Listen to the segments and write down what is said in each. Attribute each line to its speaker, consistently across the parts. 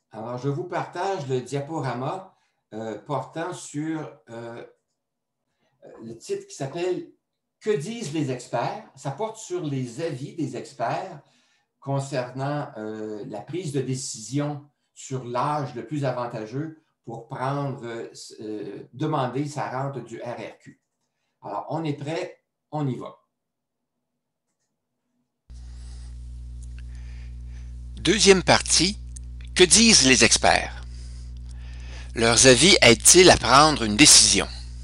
Speaker 1: Alors, je vous partage le diaporama portant sur le titre qui s'appelle « Que disent les experts ?» Ça porte sur les avis des experts concernant la prise de décision sur l'âge le plus avantageux pour demander sa rente du RRQ. Alors, on est prêt, on y va.
Speaker 2: Deuxième partie, que disent les experts? Leurs avis aident-ils à prendre une décision?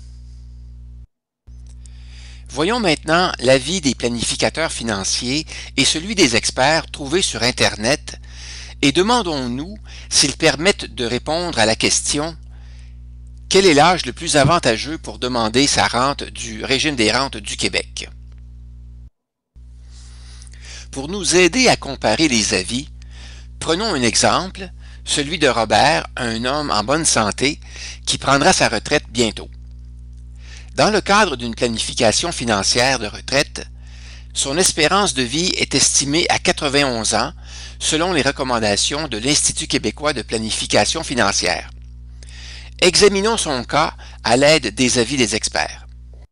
Speaker 2: Voyons maintenant l'avis des planificateurs financiers et celui des experts trouvés sur Internet et demandons-nous s'ils permettent de répondre à la question « Quel est l'âge le plus avantageux pour demander sa rente du régime des rentes du Québec? » Pour nous aider à comparer les avis, prenons un exemple, celui de Robert, un homme en bonne santé qui prendra sa retraite bientôt. Dans le cadre d'une planification financière de retraite, son espérance de vie est estimée à 91 ans selon les recommandations de l'Institut québécois de planification financière. Examinons son cas à l'aide des avis des experts.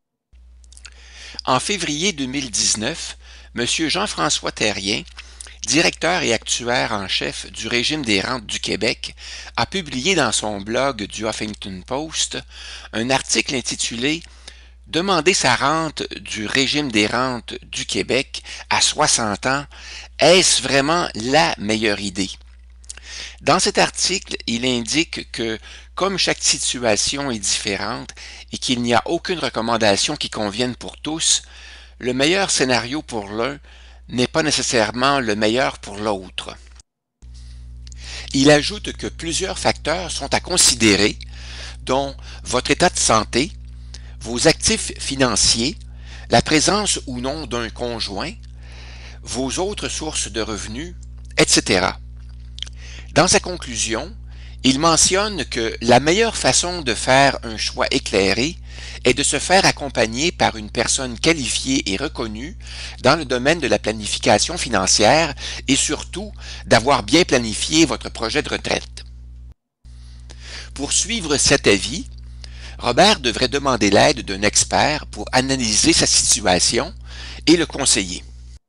Speaker 2: En février 2019, M. Jean-François Terrien, directeur et actuaire en chef du régime des rentes du Québec, a publié dans son blog du Huffington Post un article intitulé « Demander sa rente du régime des rentes du Québec à 60 ans, est-ce vraiment la meilleure idée? » Dans cet article, il indique que, comme chaque situation est différente et qu'il n'y a aucune recommandation qui convienne pour tous, le meilleur scénario pour l'un n'est pas nécessairement le meilleur pour l'autre. Il ajoute que plusieurs facteurs sont à considérer, dont votre état de santé, vos actifs financiers, la présence ou non d'un conjoint, vos autres sources de revenus, etc. Dans sa conclusion, il mentionne que la meilleure façon de faire un choix éclairé est de se faire accompagner par une personne qualifiée et reconnue dans le domaine de la planification financière et surtout d'avoir bien planifié votre projet de retraite. Pour suivre cet avis, Robert devrait demander l'aide d'un expert pour analyser sa situation et le conseiller.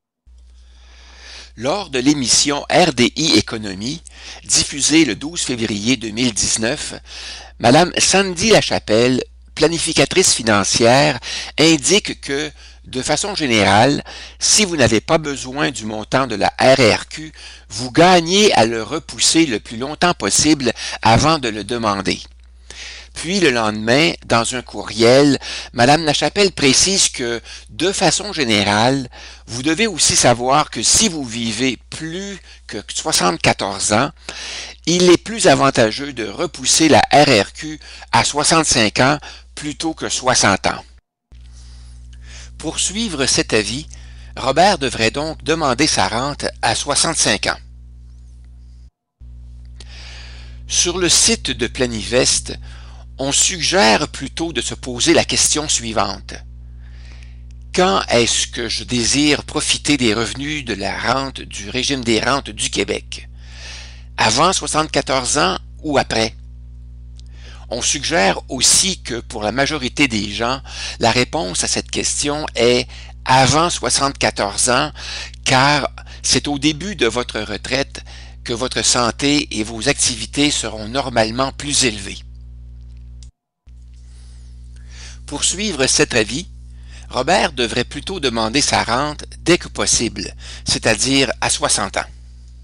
Speaker 2: Lors de l'émission RDI Économie, diffusée le 12 février 2019, Mme Sandy Lachapelle, planificatrice financière, indique que, de façon générale, si vous n'avez pas besoin du montant de la RRQ, vous gagnez à le repousser le plus longtemps possible avant de le demander. Puis le lendemain, dans un courriel, Mme Lachapelle précise que, de façon générale, vous devez aussi savoir que si vous vivez plus que 74 ans, il est plus avantageux de repousser la RRQ à 65 ans plutôt que 60 ans. Pour suivre cet avis, Robert devrait donc demander sa rente à 65 ans. Sur le site de Planivest, on suggère plutôt de se poser la question suivante. Quand est-ce que je désire profiter des revenus de la rente du régime des rentes du Québec? Avant 74 ans ou après? On suggère aussi que pour la majorité des gens, la réponse à cette question est avant 74 ans, car c'est au début de votre retraite que votre santé et vos activités seront normalement plus élevées. Pour suivre cet avis, Robert devrait plutôt demander sa rente dès que possible, c'est-à-dire à 60 ans.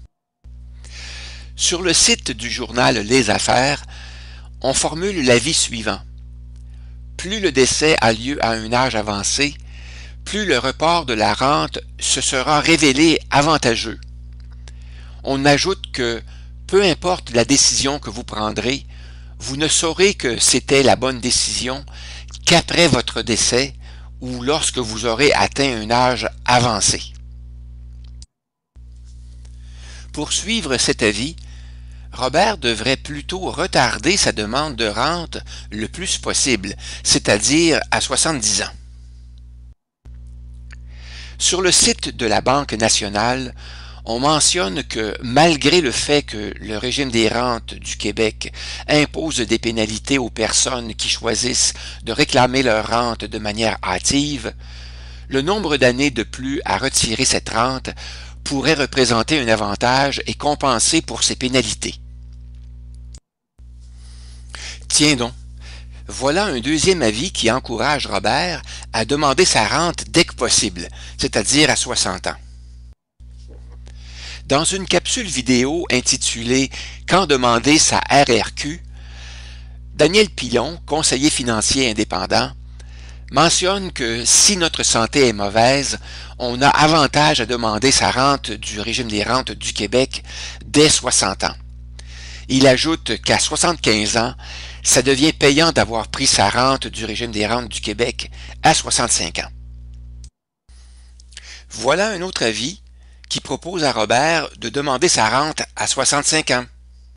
Speaker 2: Sur le site du journal Les Affaires, on formule l'avis suivant. Plus le décès a lieu à un âge avancé, plus le report de la rente se sera révélé avantageux. On ajoute que, peu importe la décision que vous prendrez, vous ne saurez que c'était la bonne décision qu'après votre décès ou lorsque vous aurez atteint un âge avancé. Pour suivre cet avis, Robert devrait plutôt retarder sa demande de rente le plus possible, c'est-à-dire à 70 ans. Sur le site de la Banque nationale, on mentionne que malgré le fait que le régime des rentes du Québec impose des pénalités aux personnes qui choisissent de réclamer leur rente de manière hâtive, le nombre d'années de plus à retirer cette rente pourrait représenter un avantage et compenser pour ces pénalités. Tiens donc, voilà un deuxième avis qui encourage Robert à demander sa rente dès que possible, c'est-à-dire à 60 ans. Dans une capsule vidéo intitulée « Quand demander sa RRQ », Daniel Pilon, conseiller financier indépendant, mentionne que si notre santé est mauvaise, on a avantage à demander sa rente du régime des rentes du Québec dès 60 ans. Il ajoute qu'à 75 ans, ça devient payant d'avoir pris sa rente du régime des rentes du Québec à 65 ans. Voilà un autre avis qui propose à Robert de demander sa rente à 65 ans.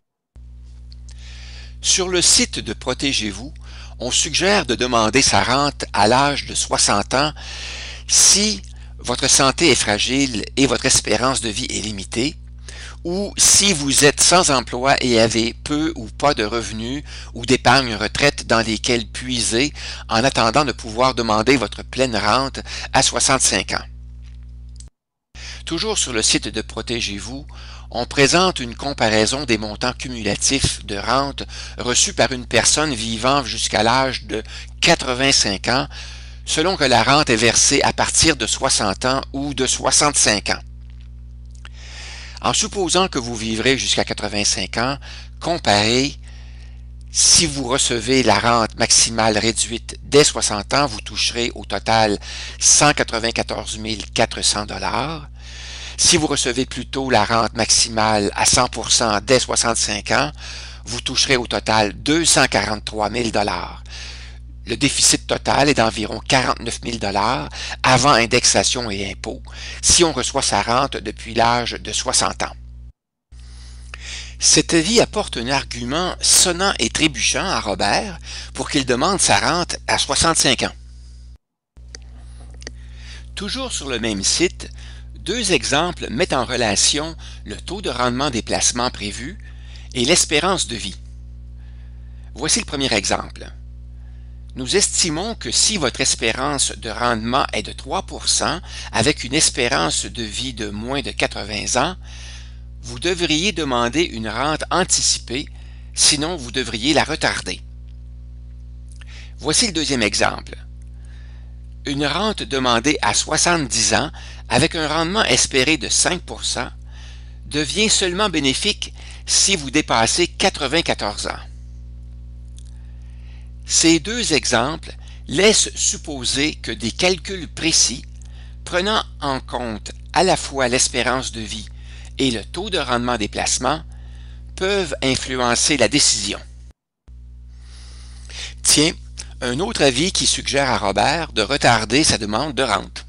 Speaker 2: Sur le site de Protégez-vous, on suggère de demander sa rente à l'âge de 60 ans si votre santé est fragile et votre espérance de vie est limitée, ou si vous êtes sans emploi et avez peu ou pas de revenus ou d'épargne retraite dans lesquels puiser en attendant de pouvoir demander votre pleine rente à 65 ans. Toujours sur le site de Protégez-vous, on présente une comparaison des montants cumulatifs de rente reçus par une personne vivant jusqu'à l'âge de 85 ans, selon que la rente est versée à partir de 60 ans ou de 65 ans. En supposant que vous vivrez jusqu'à 85 ans, comparez, si vous recevez la rente maximale réduite dès 60 ans, vous toucherez au total 194 400 $. Si vous recevez plutôt la rente maximale à 100% dès 65 ans, vous toucherez au total 243 000 $. Le déficit total est d'environ 49 000 $ avant indexation et impôts, si on reçoit sa rente depuis l'âge de 60 ans. Cet avis apporte un argument sonnant et trébuchant à Robert pour qu'il demande sa rente à 65 ans. Toujours sur le même site, deux exemples mettent en relation le taux de rendement des placements prévus et l'espérance de vie. Voici le premier exemple. Nous estimons que si votre espérance de rendement est de 3% avec une espérance de vie de moins de 80 ans, vous devriez demander une rente anticipée, sinon vous devriez la retarder. Voici le deuxième exemple. Une rente demandée à 70 ans avec un rendement espéré de 5% devient seulement bénéfique si vous dépassez 94 ans. Ces deux exemples laissent supposer que des calculs précis, prenant en compte à la fois l'espérance de vie et le taux de rendement des placements, peuvent influencer la décision. Tiens, un autre avis qui suggère à Robert de retarder sa demande de rente.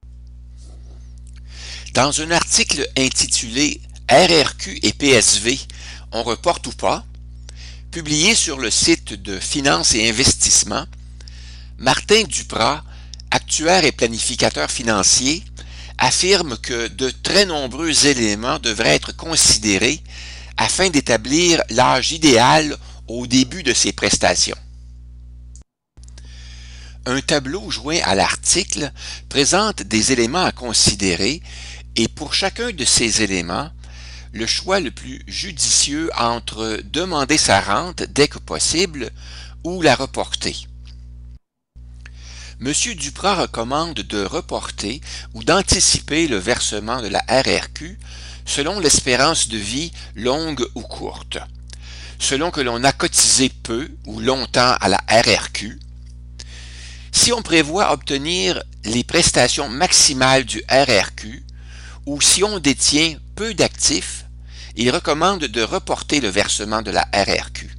Speaker 2: Dans un article intitulé « RRQ et PSV, on reporte ou pas ?», publié sur le site de Finances et Investissements, Martin Duprat, actuaire et planificateur financier, affirme que de très nombreux éléments devraient être considérés afin d'établir l'âge idéal au début de ces prestations. Un tableau joint à l'article présente des éléments à considérer et pour chacun de ces éléments, le choix le plus judicieux entre demander sa rente dès que possible ou la reporter. M. Duprat recommande de reporter ou d'anticiper le versement de la RRQ selon l'espérance de vie longue ou courte, selon que l'on a cotisé peu ou longtemps à la RRQ. Si on prévoit obtenir les prestations maximales du RRQ ou si on détient peu d'actifs, il recommande de reporter le versement de la RRQ.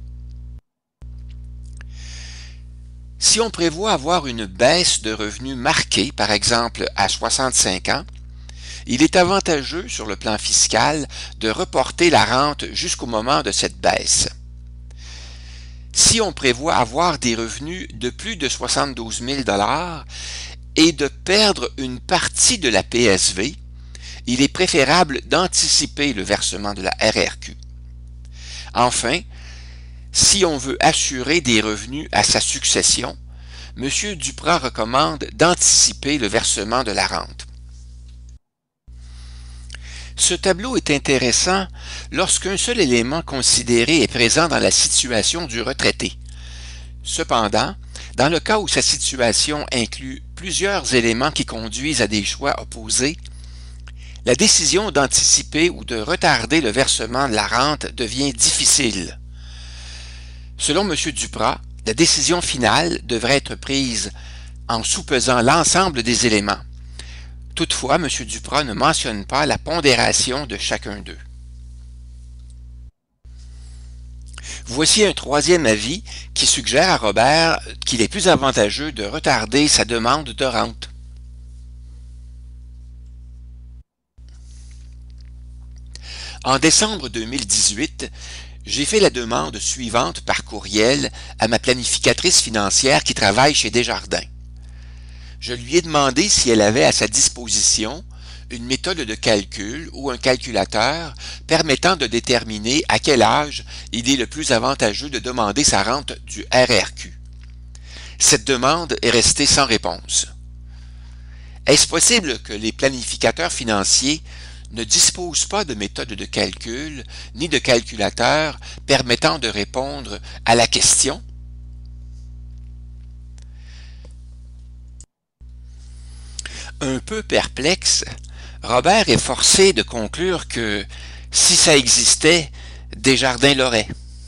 Speaker 2: Si on prévoit avoir une baisse de revenus marquée, par exemple à 65 ans, il est avantageux sur le plan fiscal de reporter la rente jusqu'au moment de cette baisse. Si on prévoit avoir des revenus de plus de 72 000 $ et de perdre une partie de la PSV, il est préférable d'anticiper le versement de la RRQ. Enfin, si on veut assurer des revenus à sa succession, M. Duprat recommande d'anticiper le versement de la rente. Ce tableau est intéressant lorsqu'un seul élément considéré est présent dans la situation du retraité. Cependant, dans le cas où sa situation inclut plusieurs éléments qui conduisent à des choix opposés, la décision d'anticiper ou de retarder le versement de la rente devient difficile. Selon M. Duprat, la décision finale devrait être prise en soupesant l'ensemble des éléments. Toutefois, M. Duprat ne mentionne pas la pondération de chacun d'eux. Voici un troisième avis qui suggère à Robert qu'il est plus avantageux de retarder sa demande de rente. En décembre 2018, j'ai fait la demande suivante par courriel à ma planificatrice financière qui travaille chez Desjardins. Je lui ai demandé si elle avait à sa disposition une méthode de calcul ou un calculateur permettant de déterminer à quel âge il est le plus avantageux de demander sa rente du RRQ. Cette demande est restée sans réponse. Est-ce possible que les planificateurs financiers ne disposent pas de méthode de calcul ni de calculateur permettant de répondre à la question? Un peu perplexe, Robert est forcé de conclure que, si ça existait, Desjardins l'aurait.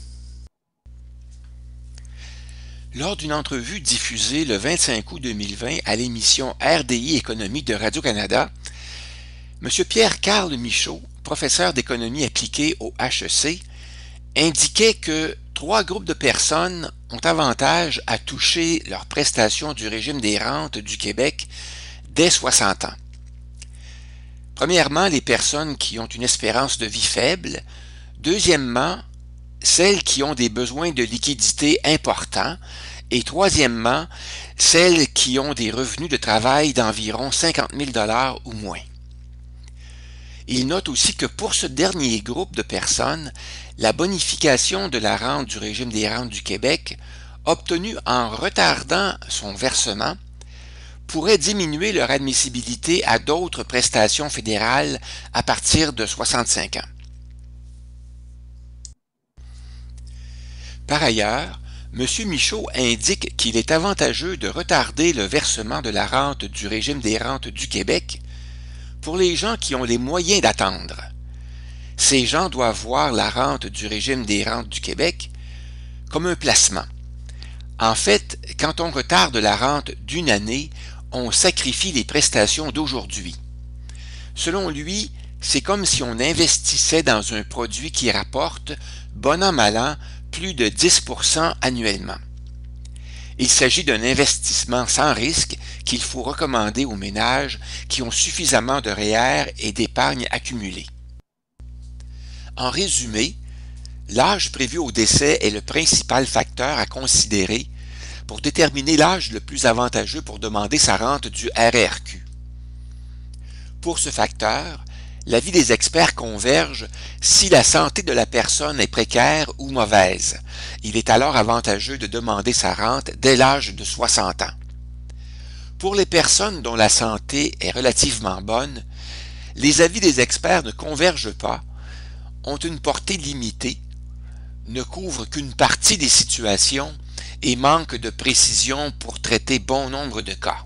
Speaker 2: Lors d'une entrevue diffusée le 25 août 2020 à l'émission RDI Économie de Radio-Canada, M. Pierre-Carl Michaud, professeur d'économie appliquée au HEC, indiquait que 3 groupes de personnes ont avantage à toucher leurs prestations du régime des rentes du Québec dès 60 ans. Premièrement, les personnes qui ont une espérance de vie faible. Deuxièmement, celles qui ont des besoins de liquidité importants. Et troisièmement, celles qui ont des revenus de travail d'environ 50 000 $ ou moins. Il note aussi que pour ce dernier groupe de personnes, la bonification de la rente du régime des rentes du Québec, obtenue en retardant son versement, pourrait diminuer leur admissibilité à d'autres prestations fédérales à partir de 65 ans. Par ailleurs, M. Michaud indique qu'il est avantageux de retarder le versement de la rente du régime des rentes du Québec pour les gens qui ont les moyens d'attendre. Ces gens doivent voir la rente du régime des rentes du Québec comme un placement. En fait, quand on retarde la rente d'une année, on sacrifie les prestations d'aujourd'hui. Selon lui, c'est comme si on investissait dans un produit qui rapporte, bon an mal an, plus de 10% annuellement. Il s'agit d'un investissement sans risque qu'il faut recommander aux ménages qui ont suffisamment de REER et d'épargne accumulée. En résumé, l'âge prévu au décès est le principal facteur à considérer pour déterminer l'âge le plus avantageux pour demander sa rente du RRQ. Pour ce facteur, l'avis des experts converge si la santé de la personne est précaire ou mauvaise. Il est alors avantageux de demander sa rente dès l'âge de 60 ans. Pour les personnes dont la santé est relativement bonne, les avis des experts ne convergent pas, ont une portée limitée, ne couvrent qu'une partie des situations et manquent de précision pour traiter bon nombre de cas.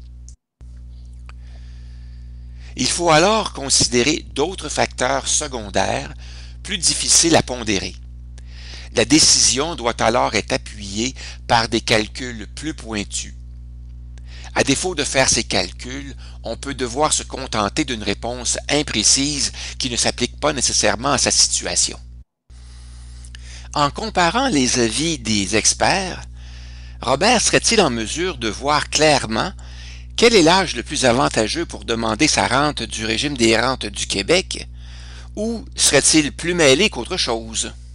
Speaker 2: Il faut alors considérer d'autres facteurs secondaires plus difficiles à pondérer. La décision doit alors être appuyée par des calculs plus pointus. À défaut de faire ces calculs, on peut devoir se contenter d'une réponse imprécise qui ne s'applique pas nécessairement à sa situation. En comparant les avis des experts, Robert serait-il en mesure de voir clairement quel est l'âge le plus avantageux pour demander sa rente du régime des rentes du Québec, ou serait-il plus mêlé qu'autre chose?